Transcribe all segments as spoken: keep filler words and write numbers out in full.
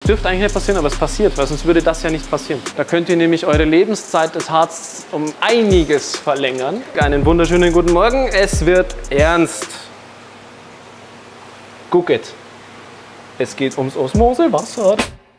dürfte eigentlich nicht passieren, aber es passiert, weil sonst würde das ja nicht passieren. Da könnt ihr nämlich eure Lebenszeit des Harzes um einiges verlängern. Einen wunderschönen guten Morgen. Es wird ernst. Guck it. Es geht ums Osmosewasser.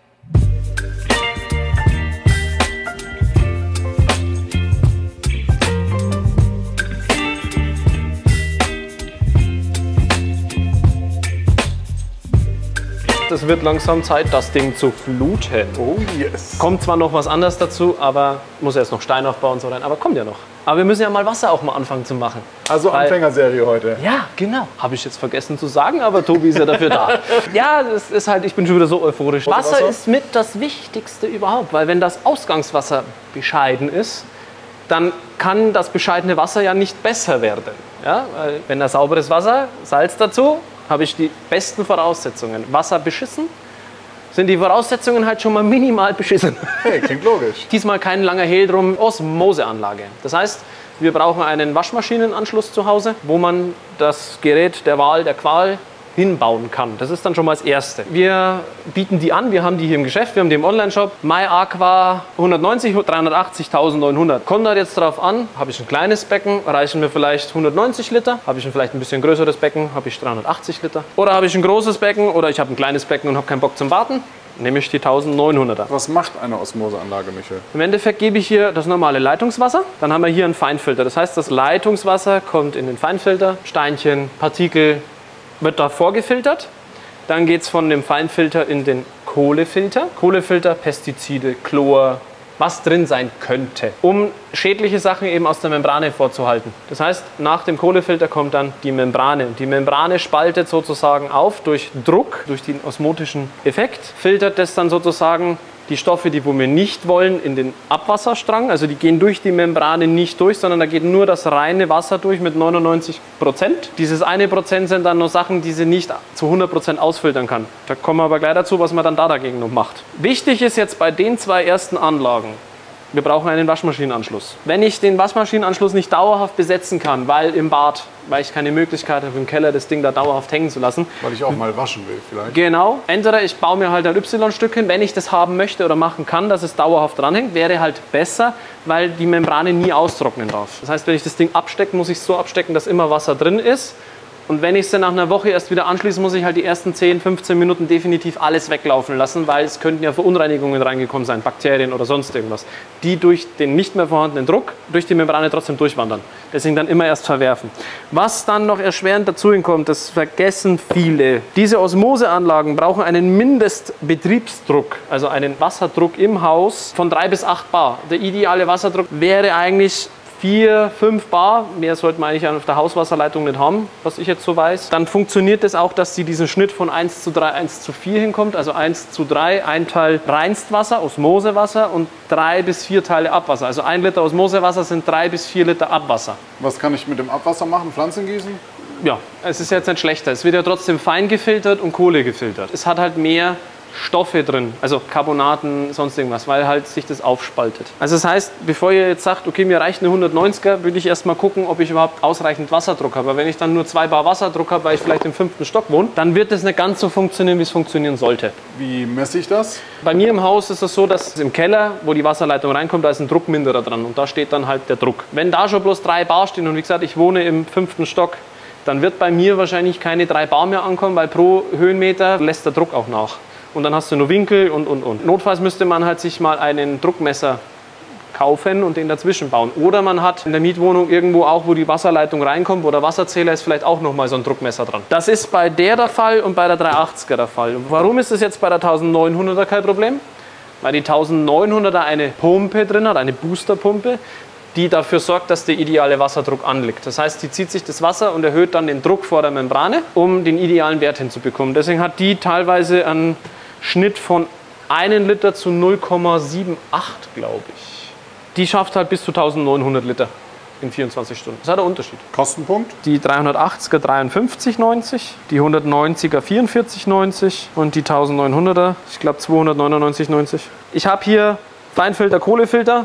Es wird langsam Zeit, das Ding zu fluten. Oh yes. Kommt zwar noch was anderes dazu, aber muss erst noch Stein aufbauen und so rein. Aber kommt ja noch. Aber wir müssen ja mal Wasser auch mal anfangen zu machen. Also Weil, Anfängerserie heute. Ja, genau. Habe ich jetzt vergessen zu sagen, aber Tobi ist ja dafür da. Ja, das ist halt, ich bin schon wieder so euphorisch. Wasser, Wasser ist mit das Wichtigste überhaupt, weil wenn das Ausgangswasser bescheiden ist, dann kann das bescheidene Wasser ja nicht besser werden. Ja? Weil wenn da sauberes Wasser, Salz dazu, habe ich die besten Voraussetzungen. Wasser beschissen, sind die Voraussetzungen halt schon mal minimal beschissen. Hey, klingt logisch. Diesmal kein langer Hehl drum, Osmoseanlage. Das heißt, wir brauchen einen Waschmaschinenanschluss zu Hause, wo man das Gerät der Wahl, der Qual hinbauen kann. Das ist dann schon mal das Erste. Wir bieten die an, wir haben die hier im Geschäft, wir haben die im Onlineshop. MyAqua hundertneunzig, dreihundertachtzig, eintausendneunhundert. Kommt halt jetzt drauf an, habe ich ein kleines Becken, reichen mir vielleicht hundertneunzig Liter. Habe ich ein vielleicht ein bisschen größeres Becken, habe ich dreihundertachtzig Liter. Oder habe ich ein großes Becken oder ich habe ein kleines Becken und habe keinen Bock zum Warten. Nehme ich die eintausendneunhunderter. Was macht eine Osmoseanlage, Michael? Im Endeffekt gebe ich hier das normale Leitungswasser. Dann haben wir hier einen Feinfilter. Das heißt, das Leitungswasser kommt in den Feinfilter. Steinchen, Partikel, wird da vorgefiltert. Dann geht es von dem Feinfilter in den Kohlefilter. Kohlefilter, Pestizide, Chlor, was drin sein könnte, um schädliche Sachen eben aus der Membrane vorzuhalten. Das heißt, nach dem Kohlefilter kommt dann die Membrane. Die Membrane spaltet sozusagen auf durch Druck, durch den osmotischen Effekt, filtert das dann sozusagen die Stoffe, die wo wir nicht wollen, in den Abwasserstrang. Also die gehen durch die Membrane nicht durch, sondern da geht nur das reine Wasser durch mit neunundneunzig Prozent. Dieses eine Prozent sind dann noch Sachen, die sie nicht zu hundert Prozent ausfiltern kann. Da kommen wir aber gleich dazu, was man dann da dagegen noch macht. Wichtig ist jetzt bei den zwei ersten Anlagen, wir brauchen einen Waschmaschinenanschluss. Wenn ich den Waschmaschinenanschluss nicht dauerhaft besetzen kann, weil im Bad, weil ich keine Möglichkeit habe, im Keller das Ding da dauerhaft hängen zu lassen. Weil ich auch mal waschen will vielleicht. Genau. Entweder ich baue mir halt ein Y-Stück hin, wenn ich das haben möchte oder machen kann, dass es dauerhaft dranhängt, wäre halt besser, weil die Membrane nie austrocknen darf. Das heißt, wenn ich das Ding abstecke, muss ich es so abstecken, dass immer Wasser drin ist. Und wenn ich es dann nach einer Woche erst wieder anschließe, muss ich halt die ersten zehn, fünfzehn Minuten definitiv alles weglaufen lassen, weil es könnten ja Verunreinigungen reingekommen sein, Bakterien oder sonst irgendwas, die durch den nicht mehr vorhandenen Druck durch die Membrane trotzdem durchwandern. Deswegen dann immer erst verwerfen. Was dann noch erschwerend dazu kommt, das vergessen viele. Diese Osmoseanlagen brauchen einen Mindestbetriebsdruck, also einen Wasserdruck im Haus von drei bis acht Bar. Der ideale Wasserdruck wäre eigentlich vier, fünf Bar, mehr sollte man eigentlich auf der Hauswasserleitung nicht haben, was ich jetzt so weiß. Dann funktioniert es auch, dass sie diesen Schnitt von eins zu drei, eins zu vier hinkommt, also eins zu drei, ein Teil Reinstwasser, Osmosewasser und drei bis vier Teile Abwasser. Also ein Liter Osmosewasser sind drei bis vier Liter Abwasser. Was kann ich mit dem Abwasser machen? Pflanzen gießen? Ja, es ist jetzt nicht schlechter. Es wird ja trotzdem fein gefiltert und Kohle gefiltert. Es hat halt mehr Stoffe drin, also Carbonaten, sonst irgendwas, weil halt sich das aufspaltet. Also das heißt, bevor ihr jetzt sagt, okay, mir reicht eine hundertneunziger, würde ich erstmal gucken, ob ich überhaupt ausreichend Wasserdruck habe. Aber wenn ich dann nur zwei Bar Wasserdruck habe, weil ich vielleicht im fünften Stock wohne, dann wird das nicht ganz so funktionieren, wie es funktionieren sollte. Wie messe ich das? Bei mir im Haus ist es so, dass im Keller, wo die Wasserleitung reinkommt, da ist ein Druckminderer dran und da steht dann halt der Druck. Wenn da schon bloß drei Bar stehen und wie gesagt, ich wohne im fünften Stock, dann wird bei mir wahrscheinlich keine drei Bar mehr ankommen, weil pro Höhenmeter lässt der Druck auch nach. Und dann hast du nur Winkel und, und, und. Notfalls müsste man halt sich mal einen Druckmesser kaufen und den dazwischen bauen. Oder man hat in der Mietwohnung irgendwo auch, wo die Wasserleitung reinkommt, wo der Wasserzähler ist, vielleicht auch nochmal so ein Druckmesser dran. Das ist bei der der Fall und bei der dreihundertachtziger der Fall. Warum ist das jetzt bei der eintausendneunhunderter kein Problem? Weil die eintausendneunhunderter eine Pumpe drin hat, eine Boosterpumpe, die dafür sorgt, dass der ideale Wasserdruck anliegt. Das heißt, die zieht sich das Wasser und erhöht dann den Druck vor der Membrane, um den idealen Wert hinzubekommen. Deswegen hat die teilweise einen Schnitt von einem Liter zu null Komma achtundsiebzig, glaube ich. Die schafft halt bis zu eintausendneunhundert Liter in vierundzwanzig Stunden. Das hat einen Unterschied. Kostenpunkt? Die dreihundertachtziger dreiundfünfzig neunzig, die hundertneunziger vierundvierzig neunzig und die eintausendneunhunderter, ich glaube zweihundertneunundneunzig neunzig. Ich habe hier Feinfilter, Kohlefilter,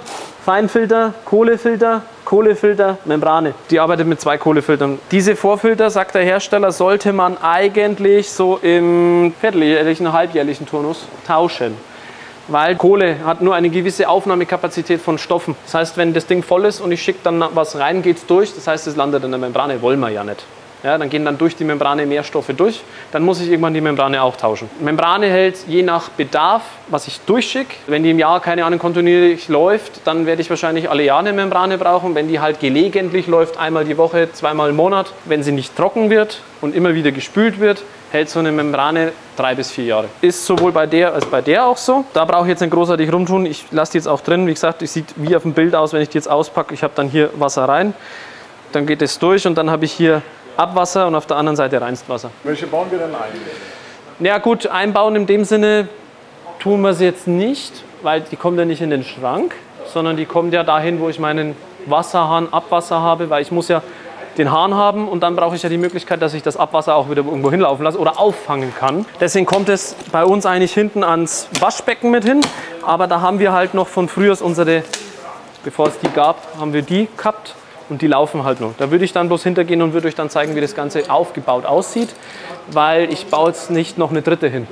Feinfilter, Kohlefilter, Kohlefilter, Membrane. Die arbeitet mit zwei Kohlefiltern. Diese Vorfilter, sagt der Hersteller, sollte man eigentlich so im vierteljährlichen, halbjährlichen Turnus tauschen. Weil Kohle hat nur eine gewisse Aufnahmekapazität von Stoffen. Das heißt, wenn das Ding voll ist und ich schicke dann was rein, geht es durch. Das heißt, es landet in der Membrane. Wollen wir ja nicht. Ja, dann gehen dann durch die Membrane mehr Stoffe durch. Dann muss ich irgendwann die Membrane auch tauschen. Membrane hält je nach Bedarf, was ich durchschicke. Wenn die im Jahr, keine Ahnung, kontinuierlich läuft, dann werde ich wahrscheinlich alle Jahre eine Membrane brauchen. Wenn die halt gelegentlich läuft, einmal die Woche, zweimal im Monat, wenn sie nicht trocken wird und immer wieder gespült wird, hält so eine Membrane drei bis vier Jahre. Ist sowohl bei der als bei der auch so. Da brauche ich jetzt nicht großartig rumtun. Ich lasse die jetzt auch drin. Wie gesagt, es sieht wie auf dem Bild aus, wenn ich die jetzt auspacke. Ich habe dann hier Wasser rein. Dann geht es durch und dann habe ich hier Abwasser und auf der anderen Seite Reinstwasser. Welche bauen wir denn ein? Ja gut, einbauen in dem Sinne tun wir es jetzt nicht, weil die kommt ja nicht in den Schrank, sondern die kommt ja dahin, wo ich meinen Wasserhahn, Abwasser habe, weil ich muss ja den Hahn haben und dann brauche ich ja die Möglichkeit, dass ich das Abwasser auch wieder irgendwo hinlaufen lasse oder auffangen kann. Deswegen kommt es bei uns eigentlich hinten ans Waschbecken mit hin, aber da haben wir halt noch von früher unsere, bevor es die gab, haben wir die gehabt. Und die laufen halt noch. Da würde ich dann bloß hintergehen und würde euch dann zeigen, wie das Ganze aufgebaut aussieht, weil ich baue jetzt nicht noch eine dritte hin.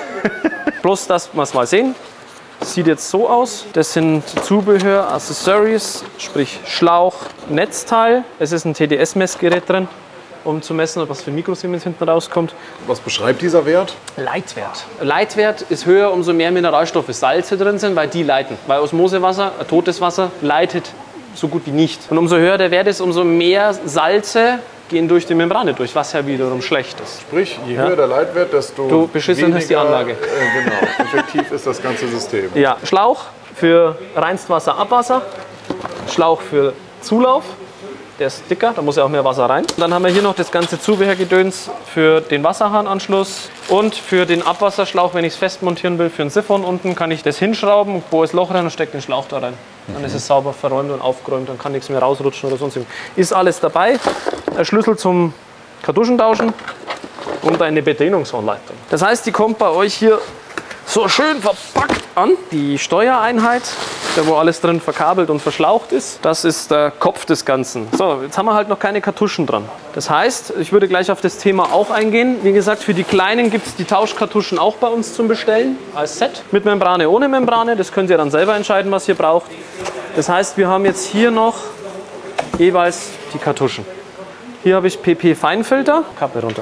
Bloß, dass wir es mal sehen. Das sieht jetzt so aus. Das sind Zubehör, Accessories, sprich Schlauch, Netzteil. Es ist ein T D S-Messgerät drin, um zu messen, was für Mikrosiemens hinten rauskommt. Was beschreibt dieser Wert? Leitwert. Leitwert ist höher, umso mehr Mineralstoffe, Salze drin sind, weil die leiten. Weil Osmosewasser, totes Wasser, leitet so gut wie nicht. Und umso höher der Wert ist, umso mehr Salze gehen durch die Membrane durch, was ja wiederum schlecht ist. Sprich, je ja. höher der Leitwert, desto du beschissen ist die Anlage. Äh, genau, effektiv ist das ganze System. Ja, Schlauch für Reinstwasser, Abwasser, Schlauch für Zulauf. Der ist dicker, da muss ja auch mehr Wasser rein. Dann haben wir hier noch das ganze Zubehörgedöns für den Wasserhahnanschluss und für den Abwasserschlauch, wenn ich es festmontieren will, für ein Siphon unten, kann ich das hinschrauben, wo ist Loch rein und stecke den Schlauch da rein. Dann ist es sauber verräumt und aufgeräumt, dann kann nichts mehr rausrutschen oder sonst irgendwas. Ist alles dabei. Der Schlüssel zum Kartuschentauschen und eine Bedienungsanleitung. Das heißt, die kommt bei euch hier so schön verpackt an. Die Steuereinheit, da wo alles drin verkabelt und verschlaucht ist, das ist der Kopf des Ganzen. So, jetzt haben wir halt noch keine Kartuschen dran. Das heißt, ich würde gleich auf das Thema auch eingehen. Wie gesagt, für die Kleinen gibt es die Tauschkartuschen auch bei uns zum Bestellen als Set. Mit Membrane, ohne Membrane, das könnt ihr dann selber entscheiden, was ihr braucht. Das heißt, wir haben jetzt hier noch jeweils die Kartuschen. Hier habe ich P P-Feinfilter, Kappe runter.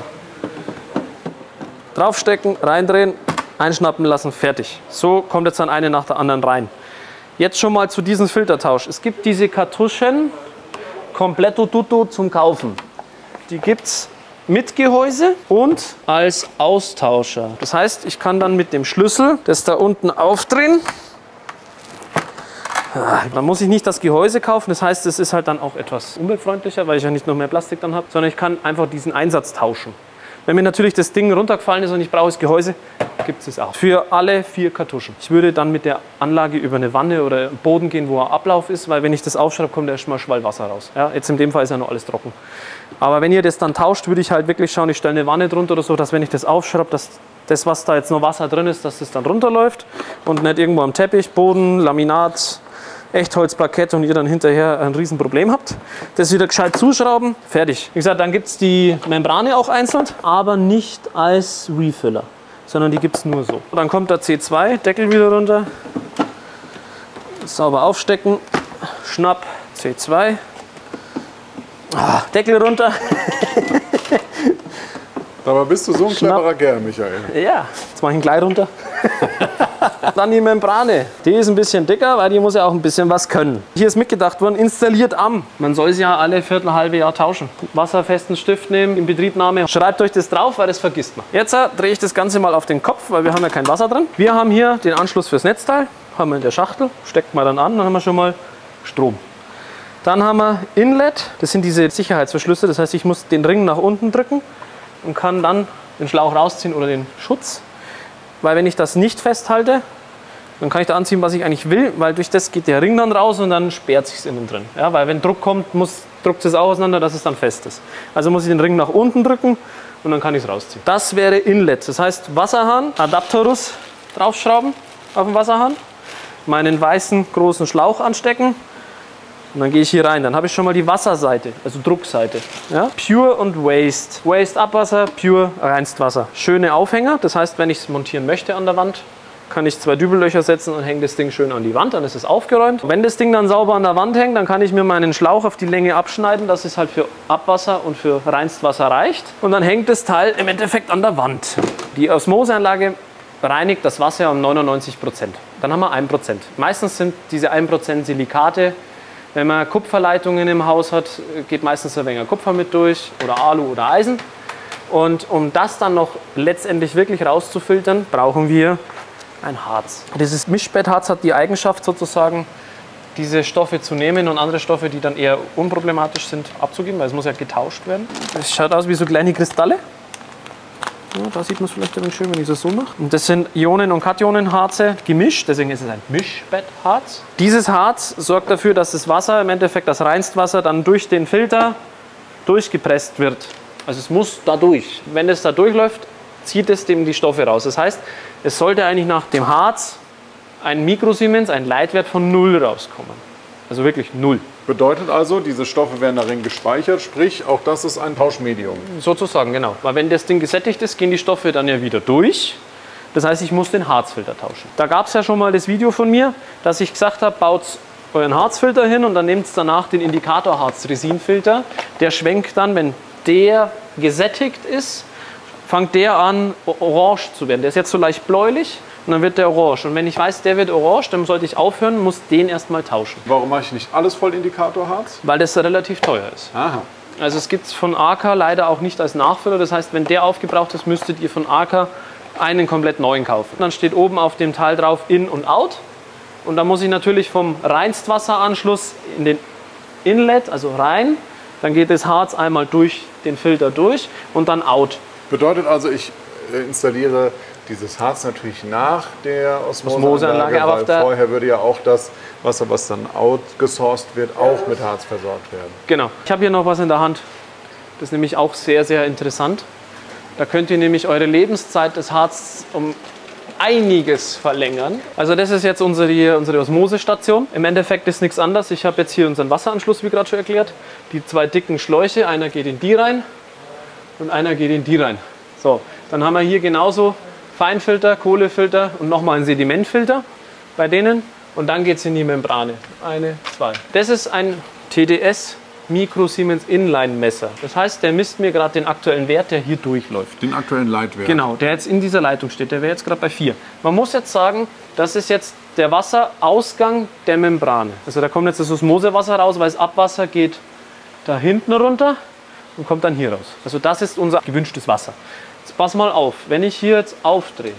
Draufstecken, reindrehen, einschnappen lassen, fertig. So kommt jetzt dann eine nach der anderen rein. Jetzt schon mal zu diesem Filtertausch. Es gibt diese Kartuschen Completo Tutto zum Kaufen. Die gibt es mit Gehäuse und als Austauscher. Das heißt, ich kann dann mit dem Schlüssel das da unten aufdrehen. Dann muss ich nicht das Gehäuse kaufen. Das heißt, es ist halt dann auch etwas umweltfreundlicher, weil ich ja nicht noch mehr Plastik dann habe, sondern ich kann einfach diesen Einsatz tauschen. Wenn mir natürlich das Ding runtergefallen ist und ich brauche das Gehäuse, gibt es es auch. Für alle vier Kartuschen. Ich würde dann mit der Anlage über eine Wanne oder einen Boden gehen, wo ein Ablauf ist, weil wenn ich das aufschraube, kommt erstmal Schwall Wasser raus. Ja, jetzt in dem Fall ist ja noch alles trocken. Aber wenn ihr das dann tauscht, würde ich halt wirklich schauen, ich stelle eine Wanne drunter oder so, dass wenn ich das aufschraube, dass das, was da jetzt noch Wasser drin ist, dass das dann runterläuft und nicht irgendwo am Teppich, Boden, Laminat, Echtholzparkett und ihr dann hinterher ein Riesenproblem habt. Das wieder gescheit zuschrauben, fertig. Wie gesagt, dann gibt es die Membrane auch einzeln, aber nicht als Refiller, sondern die gibt es nur so. Dann kommt der C zwei, Deckel wieder runter, sauber aufstecken, Schnapp, C zwei, ah, Deckel runter. Dabei bist du so ein cleverer Kerl, Michael. Ja, jetzt mache ich ihn gleich runter. Dann die Membrane. Die ist ein bisschen dicker, weil die muss ja auch ein bisschen was können. Hier ist mitgedacht worden, installiert am. Man soll sie ja alle Viertel, halbe Jahr tauschen. Wasserfesten Stift nehmen, in Betriebnahme. Schreibt euch das drauf, weil das vergisst man. Jetzt äh, drehe ich das Ganze mal auf den Kopf, weil wir haben ja kein Wasser drin. Wir haben hier den Anschluss fürs Netzteil. Haben wir in der Schachtel. Steckt man dann an, dann haben wir schon mal Strom. Dann haben wir Inlet. Das sind diese Sicherheitsverschlüsse. Das heißt, ich muss den Ring nach unten drücken und kann dann den Schlauch rausziehen oder den Schutz. Weil wenn ich das nicht festhalte, dann kann ich da anziehen, was ich eigentlich will, weil durch das geht der Ring dann raus und dann sperrt sich es innen drin. Ja, weil wenn Druck kommt, muss, druckt es auch auseinander, dass es dann fest ist. Also muss ich den Ring nach unten drücken und dann kann ich es rausziehen. Das wäre Inlet. Das heißt Wasserhahn, Adapterus draufschrauben auf den Wasserhahn. meinen weißen großen Schlauch anstecken und dann gehe ich hier rein. Dann habe ich schon mal die Wasserseite, also Druckseite. Ja? Pure und Waste. Waste Abwasser, Pure Reinstwasser. Schöne Aufhänger, das heißt, wenn ich es montieren möchte an der Wand, kann ich zwei Dübellöcher setzen und hänge das Ding schön an die Wand, dann ist es aufgeräumt. Wenn das Ding dann sauber an der Wand hängt, dann kann ich mir meinen Schlauch auf die Länge abschneiden, dass es halt für Abwasser und für Reinstwasser reicht. Und dann hängt das Teil im Endeffekt an der Wand. Die Osmoseanlage reinigt das Wasser um neunundneunzig Prozent. Dann haben wir ein Prozent. Meistens sind diese ein Prozent Silikate. Wenn man Kupferleitungen im Haus hat, geht meistens ein wenig Kupfer mit durch oder Alu oder Eisen. Und um das dann noch letztendlich wirklich rauszufiltern, brauchen wir ein Harz. Dieses Mischbettharz hat die Eigenschaft sozusagen, diese Stoffe zu nehmen und andere Stoffe, die dann eher unproblematisch sind, abzugeben, weil es muss ja getauscht werden. Es schaut aus wie so kleine Kristalle. Ja, da sieht man es vielleicht ein bisschen schön, wenn ich das so mache. Und das sind Ionen- und Kationenharze gemischt, deswegen ist es ein Mischbettharz. Dieses Harz sorgt dafür, dass das Wasser, im Endeffekt das Reinstwasser, dann durch den Filter durchgepresst wird. Also es muss da durch. Wenn es da durchläuft, zieht es dem die Stoffe raus. Das heißt, es sollte eigentlich nach dem Harz ein Mikrosiemens, ein Leitwert von null rauskommen. Also wirklich null. Bedeutet also, diese Stoffe werden darin gespeichert, sprich, auch das ist ein Tauschmedium. Sozusagen, genau. Weil wenn das Ding gesättigt ist, gehen die Stoffe dann ja wieder durch. Das heißt, ich muss den Harzfilter tauschen. Da gab es ja schon mal das Video von mir, dass ich gesagt habe, baut euren Harzfilter hin und dann nehmt danach den Indikatorharz-Resinfilter. Der schwenkt dann, wenn der gesättigt ist, fängt der an, orange zu werden. Der ist jetzt so leicht bläulich und dann wird der orange. Und wenn ich weiß, der wird orange, dann sollte ich aufhören, muss den erstmal tauschen. Warum mache ich nicht alles voll Indikatorharz? Weil das relativ teuer ist. Aha. Also es gibt es von Arca leider auch nicht als Nachfüller. Das heißt, wenn der aufgebraucht ist, müsstet ihr von Arca einen komplett neuen kaufen. Dann steht oben auf dem Teil drauf In und Out. Und dann muss ich natürlich vom Reinstwasseranschluss in den Inlet, also rein. Dann geht das Harz einmal durch den Filter durch und dann out. Bedeutet also, ich installiere dieses Harz natürlich nach der Osmoseanlage, Osmoseanlage, aber weil auf der vorher würde ja auch das Wasser, was dann outgesourced wird, auch mit Harz versorgt werden. Genau. Ich habe hier noch was in der Hand. Das ist nämlich auch sehr, sehr interessant. Da könnt ihr nämlich eure Lebenszeit des Harzes um einiges verlängern. Also das ist jetzt unsere, unsere Osmosestation. Im Endeffekt ist nichts anderes. Ich habe jetzt hier unseren Wasseranschluss, wie gerade schon erklärt. Die zwei dicken Schläuche, einer geht in die rein und einer geht in die rein. So, dann haben wir hier genauso Feinfilter, Kohlefilter und nochmal einen Sedimentfilter bei denen. Und dann geht es in die Membrane. Eine, zwei. Das ist ein T D S Micro Siemens Inline Messer. Das heißt, der misst mir gerade den aktuellen Wert, der hier durchläuft. Den aktuellen Leitwert. Genau, der jetzt in dieser Leitung steht. Der wäre jetzt gerade bei vier. Man muss jetzt sagen, das ist jetzt der Wasserausgang der Membrane. Also da kommt jetzt das Osmosewasser raus, weil das Abwasser geht da hinten runter und kommt dann hier raus. Also das ist unser gewünschtes Wasser. Jetzt pass mal auf, wenn ich hier jetzt aufdrehe,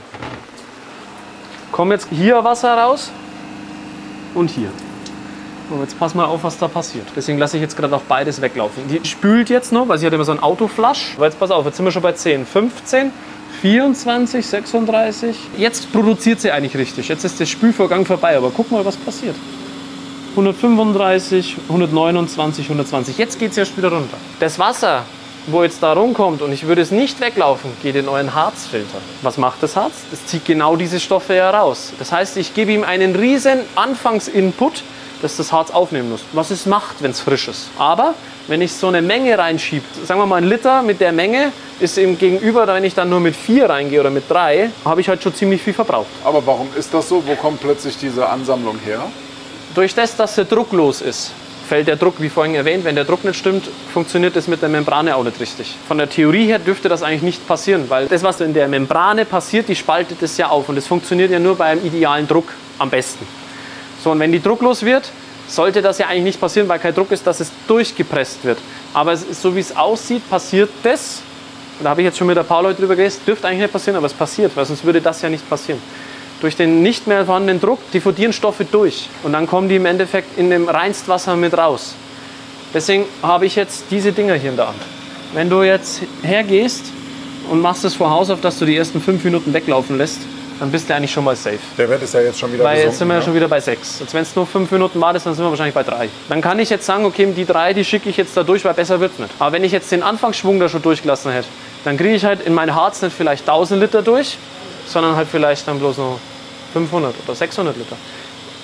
kommt jetzt hier Wasser raus und hier. So, jetzt pass mal auf, was da passiert. Deswegen lasse ich jetzt gerade auch beides weglaufen. Die spült jetzt noch, weil sie hat immer so ein Autoflasch. Aber jetzt pass auf, jetzt sind wir schon bei zehn, fünfzehn, vierundzwanzig, sechsunddreißig. Jetzt produziert sie eigentlich richtig. Jetzt ist der Spülvorgang vorbei, aber guck mal, was passiert. hundertfünfunddreißig, hundertneunundzwanzig, hundertzwanzig. Jetzt geht es ja wieder runter. Das Wasser, wo jetzt da rumkommt und ich würde es nicht weglaufen, geht in euren Harzfilter. Was macht das Harz? Das zieht genau diese Stoffe heraus. Das heißt, ich gebe ihm einen riesen Anfangsinput, dass das Harz aufnehmen muss. Was es macht, wenn es frisch ist. Aber wenn ich so eine Menge reinschiebe, sagen wir mal ein Liter mit der Menge, ist im Gegenüber, wenn ich dann nur mit vier reingehe oder mit drei, habe ich halt schon ziemlich viel verbraucht. Aber warum ist das so? Wo kommt plötzlich diese Ansammlung her? Durch das, dass der Druck los ist, fällt der Druck, wie vorhin erwähnt. Wenn der Druck nicht stimmt, funktioniert das mit der Membrane auch nicht richtig. Von der Theorie her dürfte das eigentlich nicht passieren, weil das, was in der Membrane passiert, die spaltet es ja auf. Und das funktioniert ja nur beim idealen Druck am besten. So, und wenn die drucklos wird, sollte das ja eigentlich nicht passieren, weil kein Druck ist, dass es durchgepresst wird. Aber es ist, so wie es aussieht, passiert das. Und da habe ich jetzt schon mit der paar Leute drüber geredet, dürfte eigentlich nicht passieren, aber es passiert, weil sonst würde das ja nicht passieren. Durch den nicht mehr vorhandenen Druck diffundieren Stoffe durch und dann kommen die im Endeffekt in dem Reinstwasser mit raus. Deswegen habe ich jetzt diese Dinger hier in der Hand. Wenn du jetzt hergehst und machst es vor Haus auf, dass du die ersten fünf Minuten weglaufen lässt, dann bist du eigentlich schon mal safe. Der Wert ist ja jetzt schon wieder Weil gesunken, jetzt sind wir ja ne? schon wieder bei sechs. Wenn es nur fünf Minuten war, dann sind wir wahrscheinlich bei drei. Dann kann ich jetzt sagen, okay, die drei, die schicke ich jetzt da durch, weil besser wird es nicht. Aber wenn ich jetzt den Anfangsschwung da schon durchgelassen hätte, dann kriege ich halt in mein Harz nicht vielleicht tausend Liter durch, sondern halt vielleicht dann bloß noch fünfhundert oder sechshundert Liter.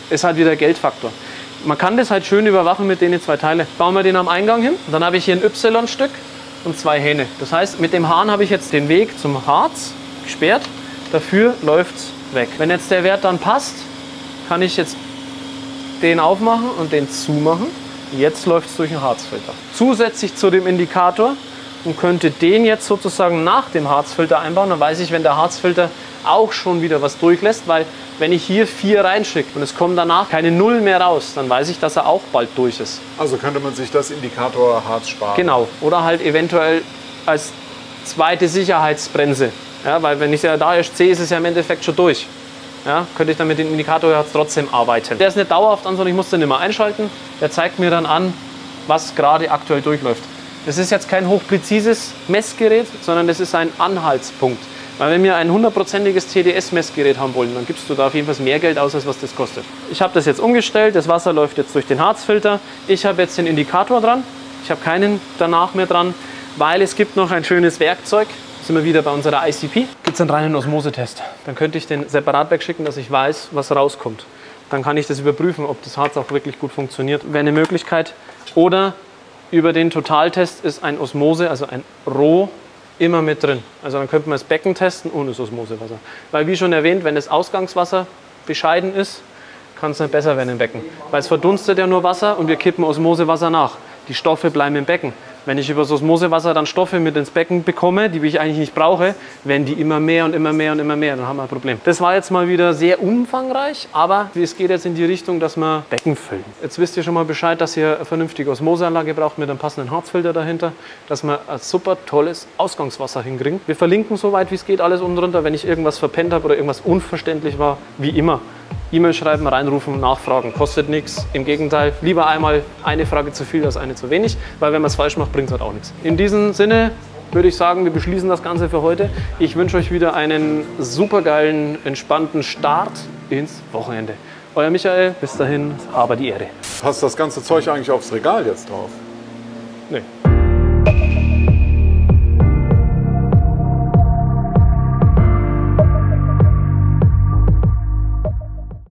ist halt wieder Geldfaktor. Man kann das halt schön überwachen mit den zwei Teilen. Bauen wir den am Eingang hin. Dann habe ich hier ein Y-Stück und zwei Hähne. Das heißt, mit dem Hahn habe ich jetzt den Weg zum Harz gesperrt. Dafür läuft es weg. Wenn jetzt der Wert dann passt, kann ich jetzt den aufmachen und den zumachen. Jetzt läuft es durch den Harzfilter. Zusätzlich zu dem Indikator und könnte den jetzt sozusagen nach dem Harzfilter einbauen. Dann weiß ich, wenn der Harzfilter auch schon wieder was durchlässt, weil wenn ich hier vier reinschicke und es kommen danach keine Null mehr raus, dann weiß ich, dass er auch bald durch ist. Also könnte man sich das Indikator Harz sparen? Genau. Oder halt eventuell als zweite Sicherheitsbremse. Ja, weil wenn ich ja da erst sehe, ist es ja im Endeffekt schon durch. Ja, könnte ich dann mit dem Indikator jetzt trotzdem arbeiten. Der ist nicht dauerhaft an, sondern ich muss den immer einschalten. Der zeigt mir dann an, was gerade aktuell durchläuft. Das ist jetzt kein hochpräzises Messgerät, sondern das ist ein Anhaltspunkt. Weil wenn wir ein hundertprozentiges T D S-Messgerät haben wollen, dann gibst du da auf jeden Fall mehr Geld aus, als was das kostet. Ich habe das jetzt umgestellt, das Wasser läuft jetzt durch den Harzfilter. Ich habe jetzt den Indikator dran, ich habe keinen danach mehr dran, weil es gibt noch ein schönes Werkzeug. Sind wir wieder bei unserer I C P. Gibt es einen reinen Osmosetest. Dann könnte ich den separat wegschicken, dass ich weiß, was rauskommt. Dann kann ich das überprüfen, ob das Harz auch wirklich gut funktioniert. Wäre eine Möglichkeit. Oder über den Totaltest ist ein Osmose, also ein Roh, immer mit drin. Also dann könnte man das Becken testen ohne das Osmosewasser. Weil wie schon erwähnt, wenn das Ausgangswasser bescheiden ist, kann es nicht besser werden im Becken. Weil es verdunstet ja nur Wasser und wir kippen Osmosewasser nach. Die Stoffe bleiben im Becken. Wenn ich über das Osmosewasser dann Stoffe mit ins Becken bekomme, die ich eigentlich nicht brauche, werden die immer mehr und immer mehr und immer mehr. Dann haben wir ein Problem. Das war jetzt mal wieder sehr umfangreich, aber es geht jetzt in die Richtung, dass wir Becken füllen. Jetzt wisst ihr schon mal Bescheid, dass ihr eine vernünftige Osmoseanlage braucht mit einem passenden Harzfilter dahinter, dass wir ein super tolles Ausgangswasser hinkriegen. Wir verlinken so weit wie es geht alles unten drunter. Wenn ich irgendwas verpennt habe oder irgendwas unverständlich war, wie immer. E-Mail schreiben, reinrufen, nachfragen, kostet nichts. Im Gegenteil, lieber einmal eine Frage zu viel als eine zu wenig, weil wenn man es falsch macht, bringt es halt auch nichts. In diesem Sinne würde ich sagen, wir beschließen das Ganze für heute. Ich wünsche euch wieder einen supergeilen, entspannten Start ins Wochenende. Euer Michael, bis dahin, aber die Ehre. Passt das ganze Zeug eigentlich aufs Regal jetzt drauf? Nee.